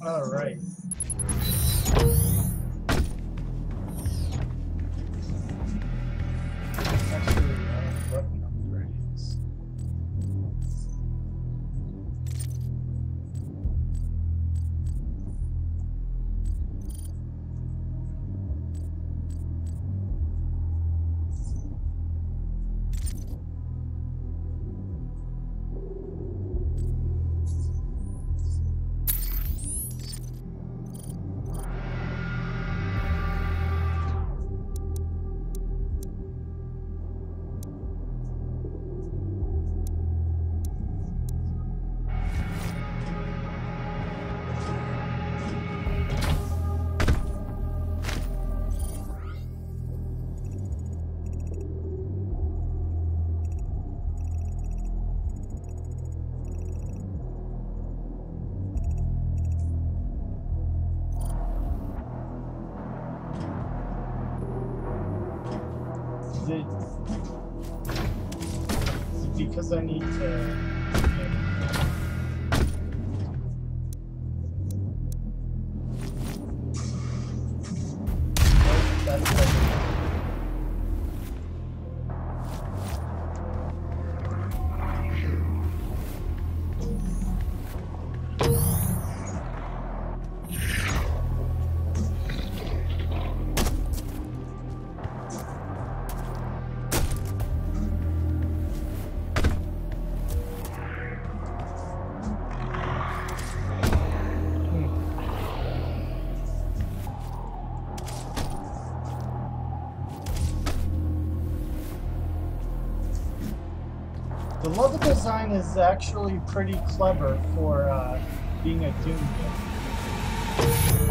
All right. Actually, what number is? Is it because I need to... The level design is actually pretty clever for being a Doom game.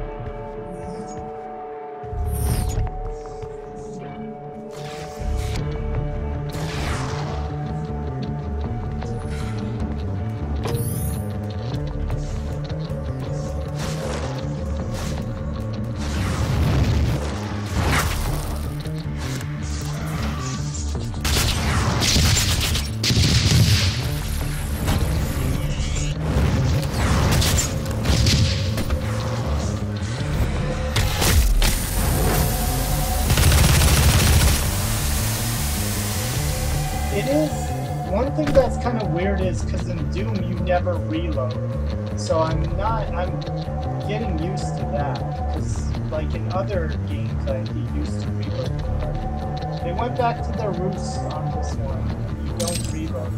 It is, one thing that's kind of weird is because in Doom you never reload, so I'm getting used to that, because like in other games I used to reload more. They went back to their roots on this one, you don't reload.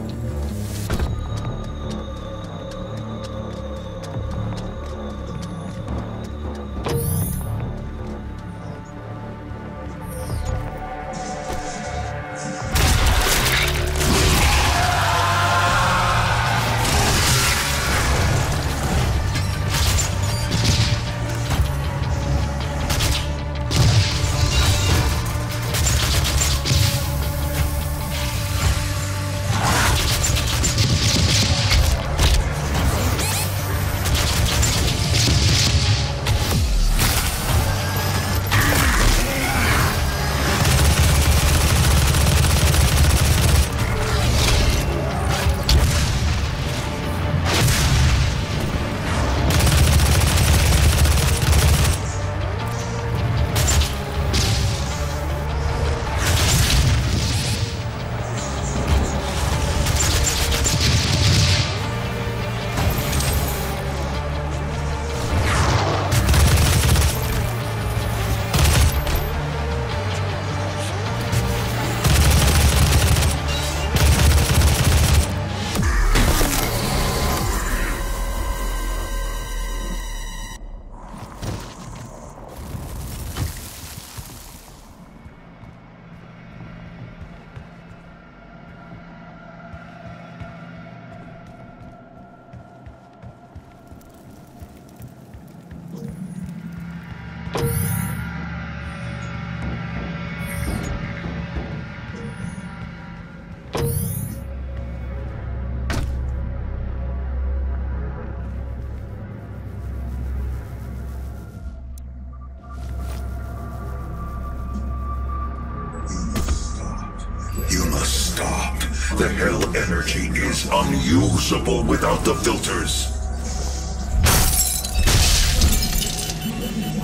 The hell energy is unusable without the filters.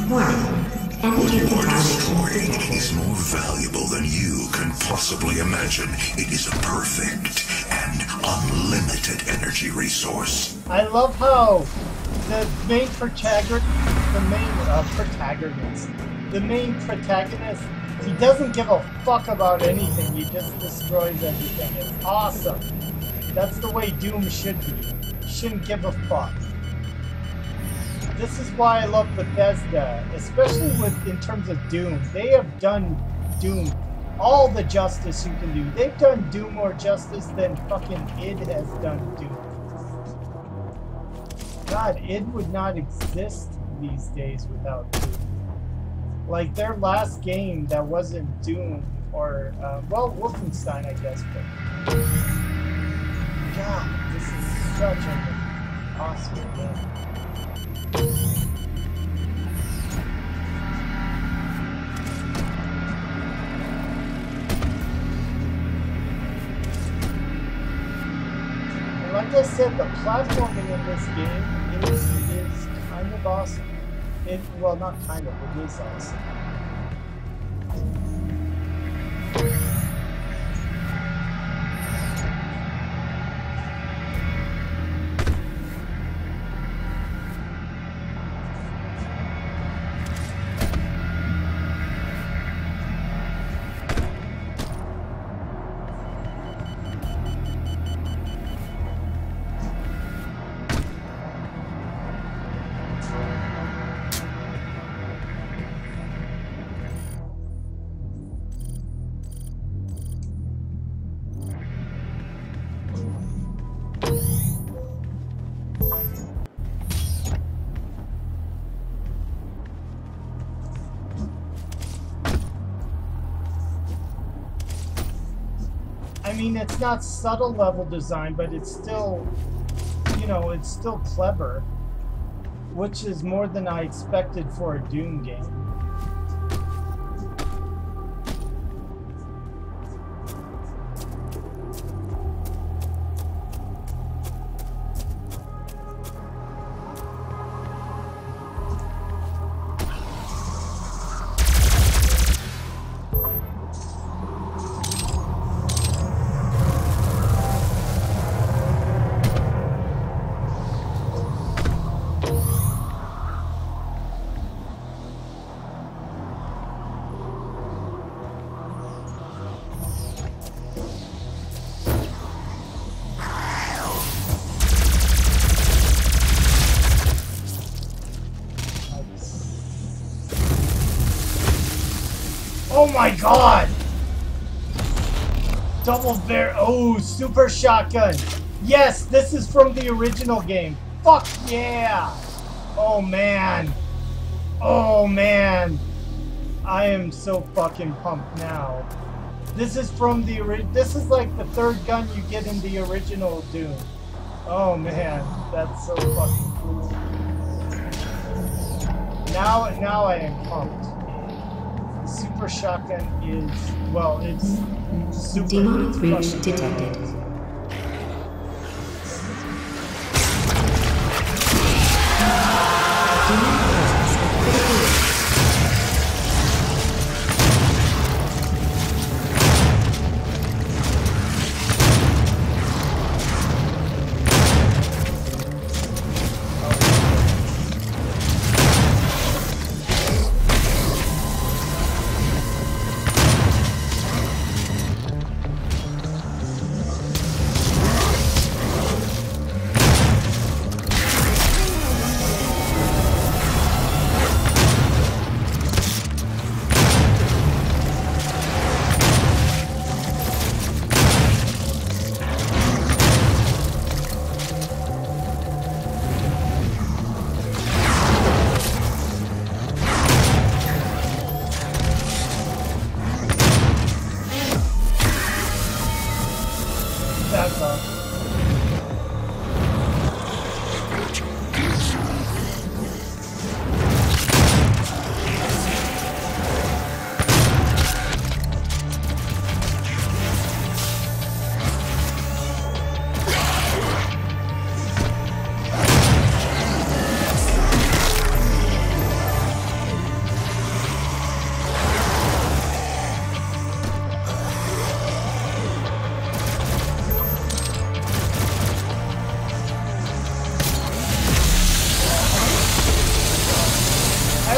Warning. What Energy you are contamination destroying detected. is more valuable than you can possibly imagine. It is a perfect and unlimited energy resource. I love how the main protagonist, he doesn't give a fuck about anything. He just destroys everything. It's awesome. That's the way Doom should be. You shouldn't give a fuck. This is why I love Bethesda, especially in terms of Doom. They have done Doom all the justice you can do. They've done Doom more justice than fucking id has done Doom. God, id would not exist these days without Doom. Like their last game that wasn't Doom or well, Wolfenstein, I guess, but God, this is such an awesome game. And like I said, the platforming in this game is kind of awesome. Well, not kind of, it is awesome. I mean, it's not subtle level design, but it's still, you know, it's still clever, which is more than I expected for a Doom game. Oh my god! Double bear. Oh, super shotgun. Yes, this is from the original game. Fuck yeah! Oh man. Oh man. I am so fucking pumped now. This is from the this is like the third gun you get in the original Doom. Oh man, that's so fucking cool. Now I am pumped. Super shotgun is, well, it's super. Demon breach fucking detected. good. Demon presence at critical risk.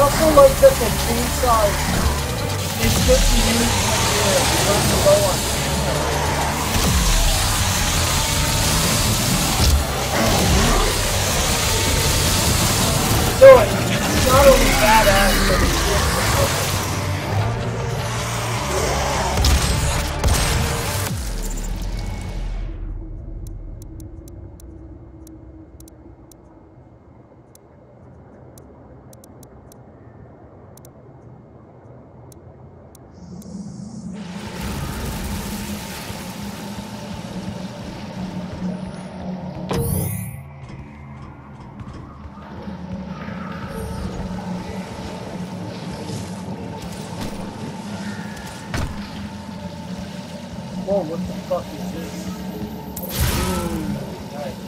also like that the chainsaw is good to use when you're running low on ammo. So it's not only badass, but it's good for cover. Whoa, what the fuck is this? Ooh, nice.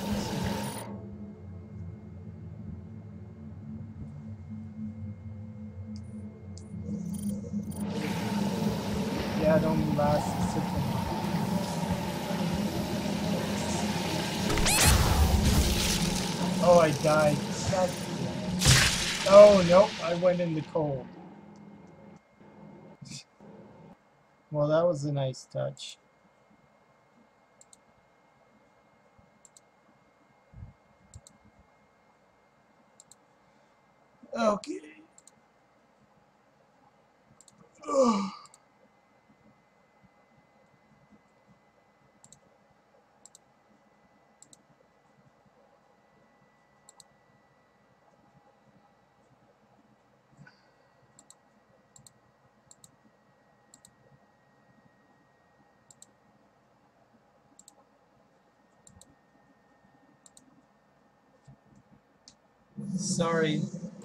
Yeah, it only lasts a second. Oh, I died. God damn it. Oh, nope, I went in the cold. Well, that was a nice touch. Okay. Ugh. Sorry.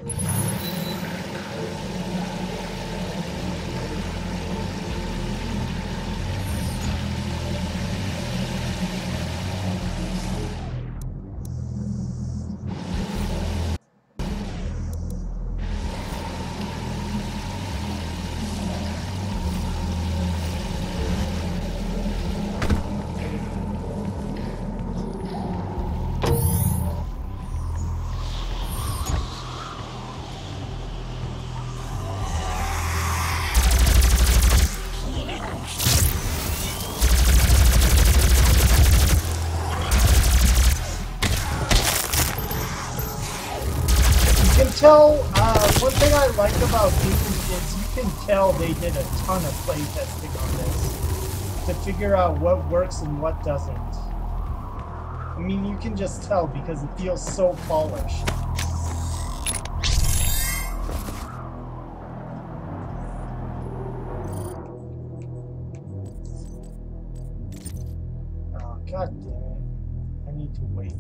Tell, one thing I like about Doom is you can tell they did a ton of playtesting on this to figure out what works and what doesn't. I mean, you can just tell because it feels so polished. Oh, god damn it. I need to wait.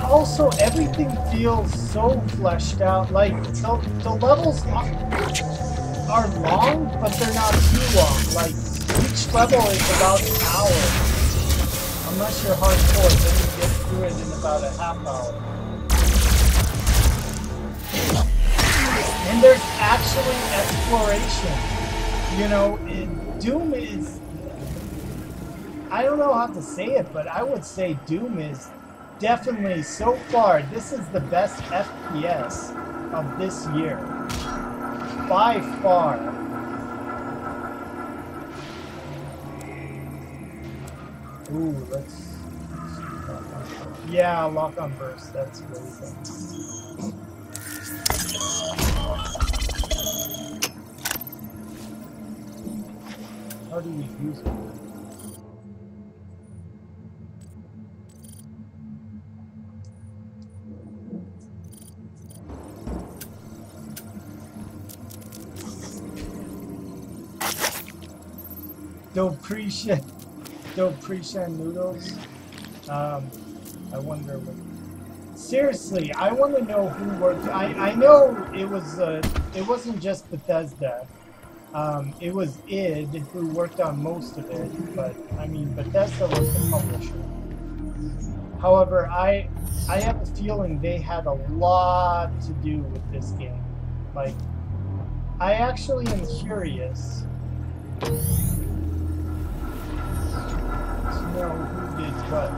also everything feels so fleshed out. Like the levels are long, but they're not too long. Like each level is about an hour. Unless you're hardcore, then you get through it in about a half hour. And there's actually exploration. You know, Doom is... I don't know how to say it, but I would say Doom is definitely, so far, this is the best FPS of this year. By far. Ooh, let's yeah, lock on burst, that's really good. How do we use it? Dopreshan noodles. I wonder what. Seriously, I want to know who worked. I know it wasn't just Bethesda. It was id who worked on most of it, but I mean Bethesda was the publisher. However, I have a feeling they had a lot to do with this game. Like, I actually am curious to know who did what.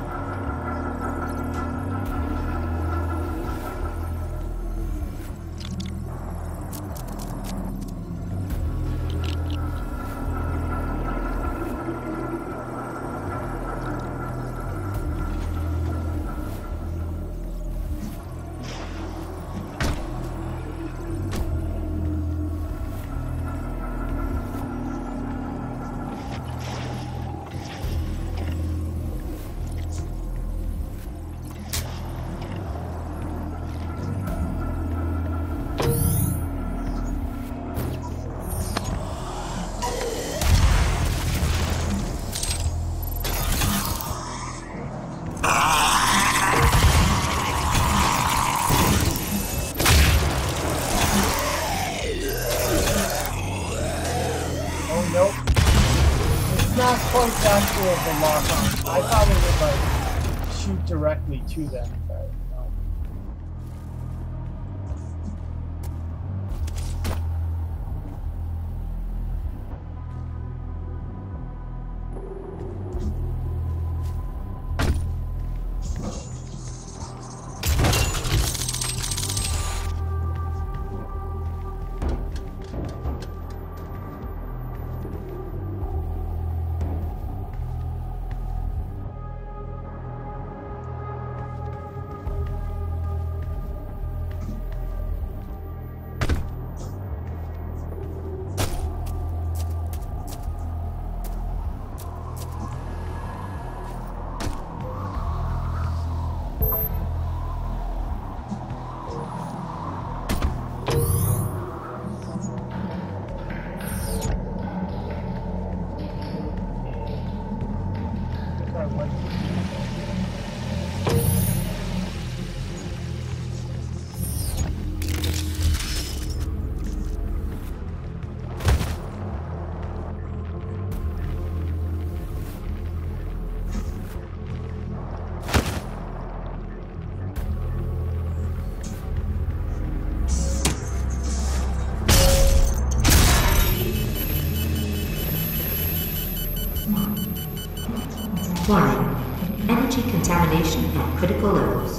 I thought it would like shoot directly to them, but no. Warning. Energy contamination at critical levels.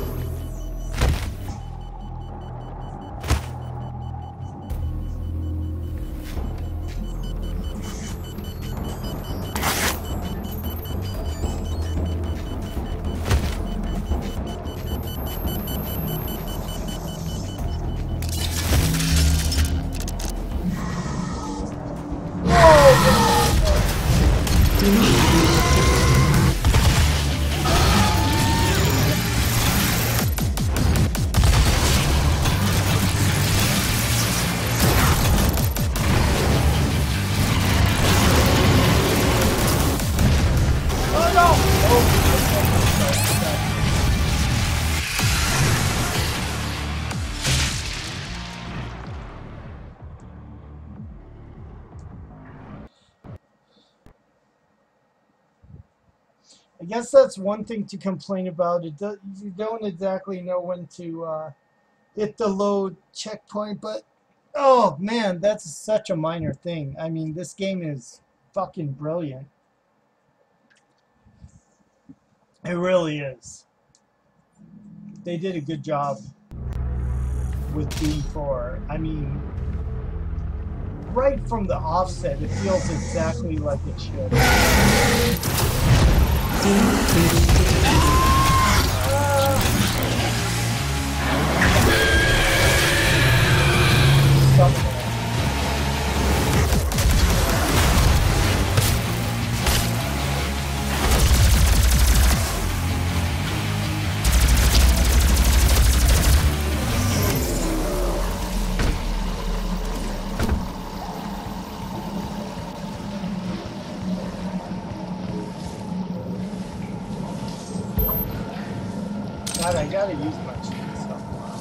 guess that's one thing to complain about. You don't exactly know when to hit the load checkpoint, but oh man, that's such a minor thing. I mean, this game is fucking brilliant. It really is. They did a good job with Doom 4. I mean, right from the offset, it feels exactly like it should. God, I gotta use my chainsaw.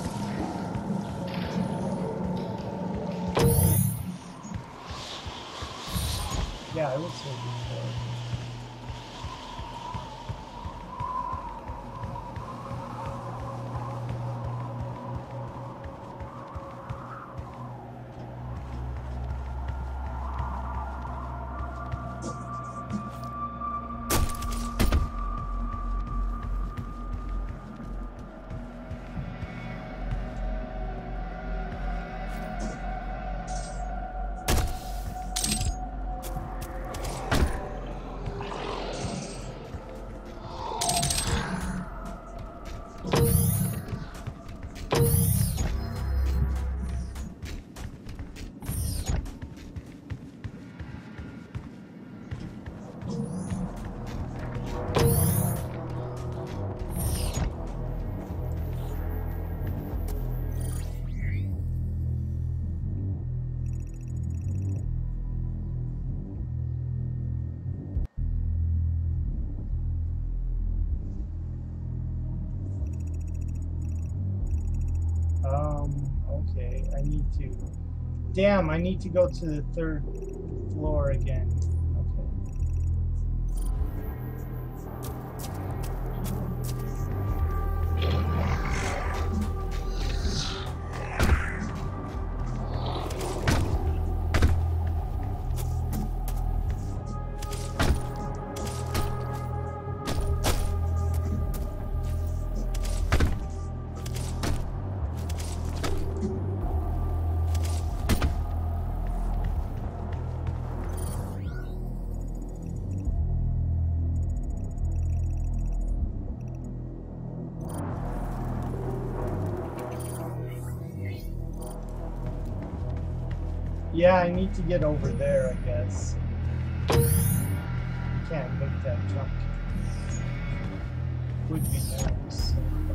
Yeah, I would say before. Okay, I need to... Damn, I need to go to the 3rd floor again. Yeah, I need to get over there, I guess. Can't make that jump. Would be nice.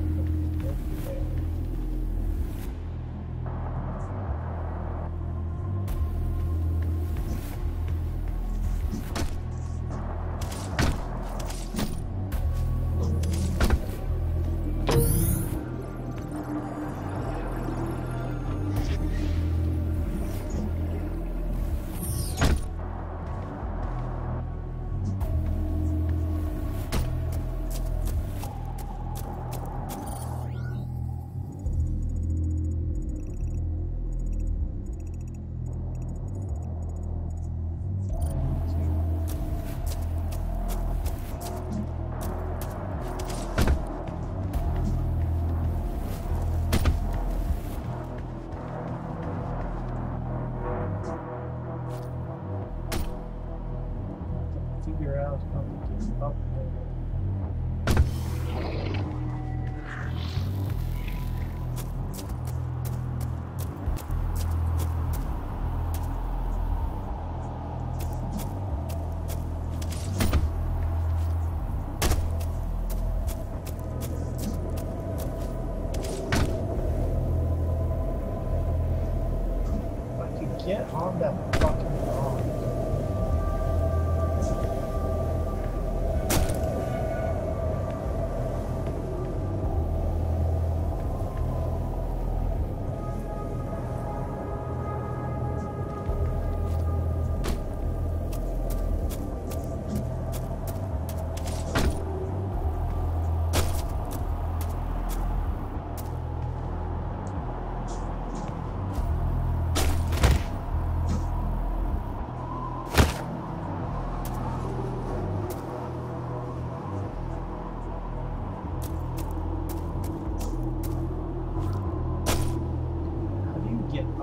Figure out how to get up there. If I could get on that fucking rock.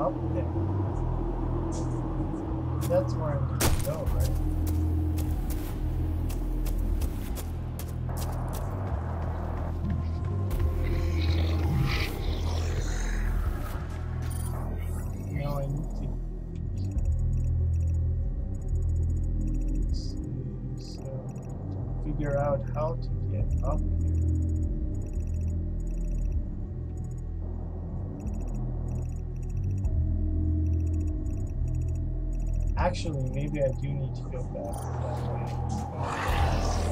up there. That's where I need to go, right? Now I need to figure out how to get up here. Actually, maybe I do need to go back that way.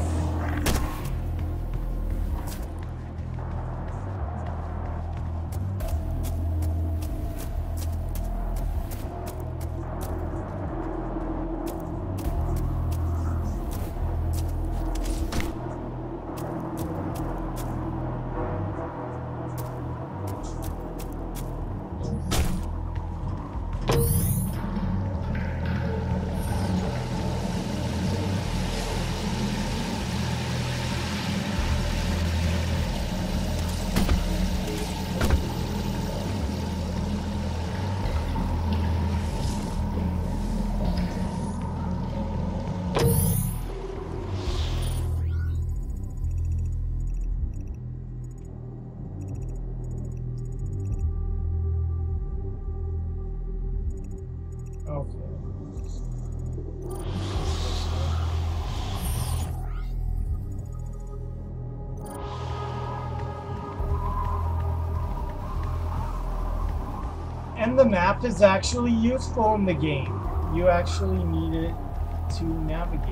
And the map is actually useful in the game. You actually need it to navigate.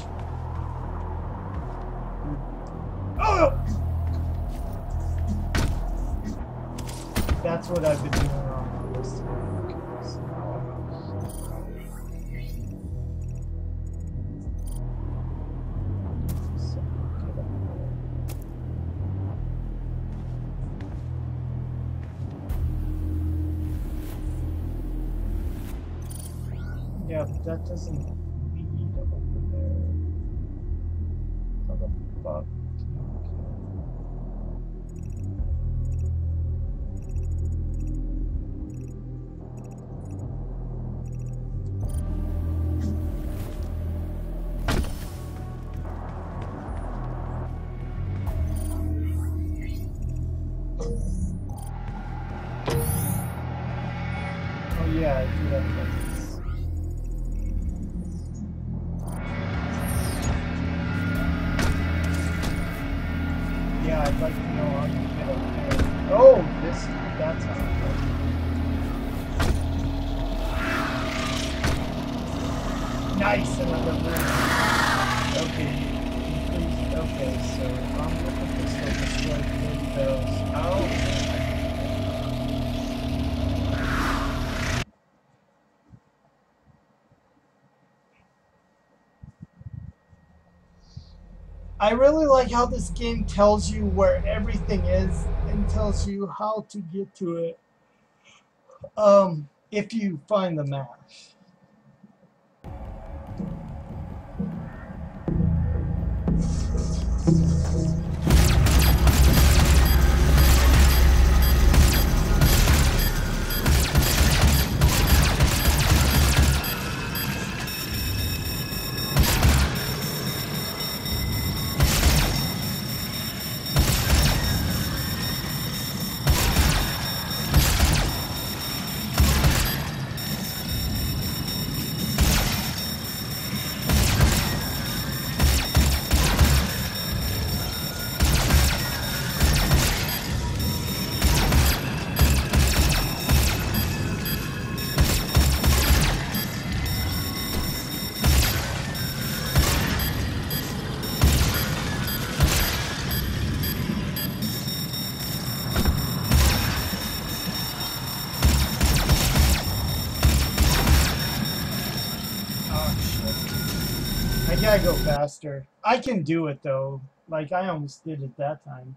Oh! That's what I've been doing on the list. Yeah, but that doesn't lead over there. How the fuck? Oh yeah, I do have that. Yeah, I'd like to know how to get up there. Oh, that's how it goes. Nice, another room. Okay. Okay, so I'm looking for stuff to destroy those. Oh. I really like how this game tells you where everything is and tells you how to get to it. If you find the map. I gotta go faster. I can do it though. Like I almost did it that time.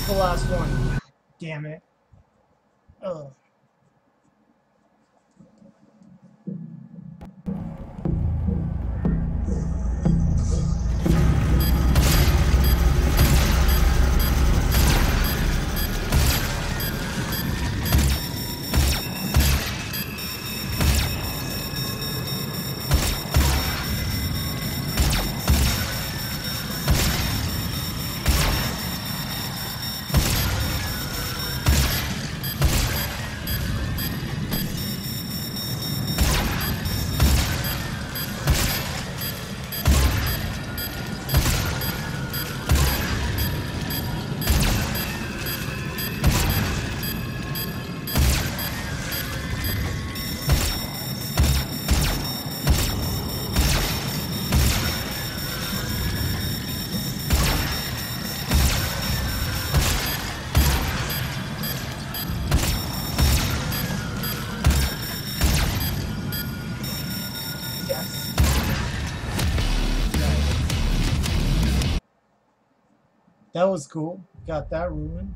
the last one. Damn it. Ugh. That was cool. Got that ruined.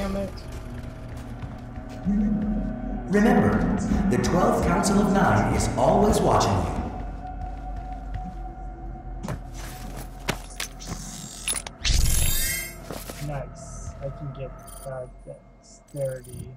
damn it. Remember, the 12th Council of Nine is always watching you. Nice. I can get that dexterity.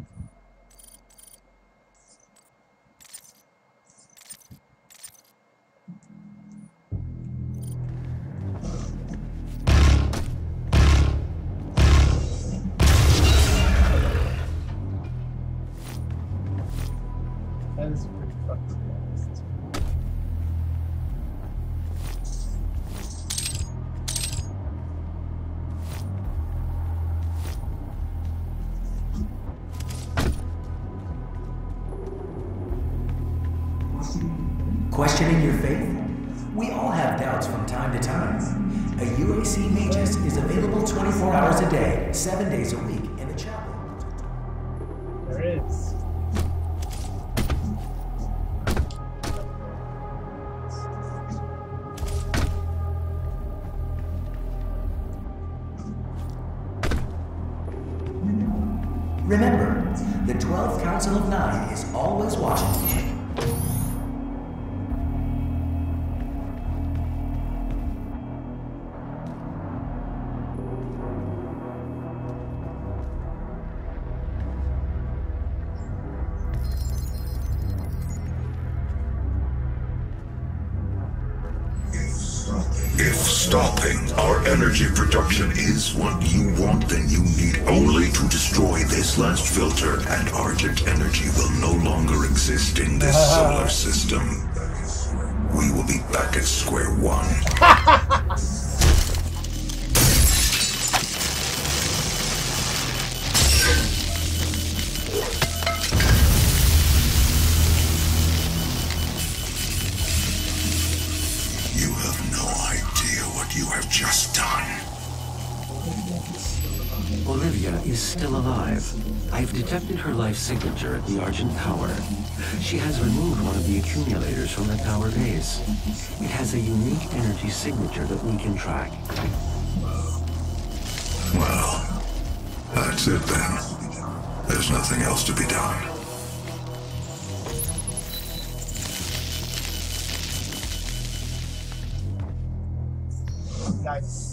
That is pretty fucking fast. Questioning your faith? We all have doubts from time to time. A UAC Magus is available 24 hours a day, 7 days a week in the chapel. There is. Remember, the 12th Council of Nine is always watching you. If stopping our energy production is what you want, then you need only to destroy this last filter, and Argent energy will no longer exist in this solar system. We will be back at square one. You have no idea what you have just done. Olivia is still alive. I've detected her life signature at the Argent Tower. She has removed one of the accumulators from the tower base. It has a unique energy signature that we can track. Well, that's it then. There's nothing else to be done. Nice.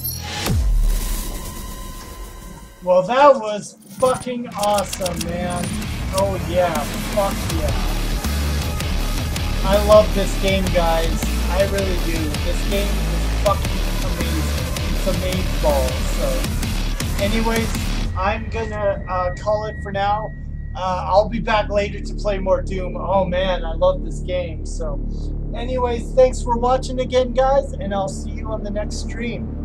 Well, that was fucking awesome, man. Oh yeah, fuck yeah. I love this game, guys. I really do. This game is fucking amazing. It's amazeballs. So, anyways, I'm gonna call it for now. I'll be back later to play more Doom. Oh man, I love this game. So, anyways, thanks for watching again, guys, and I'll see you on the next stream.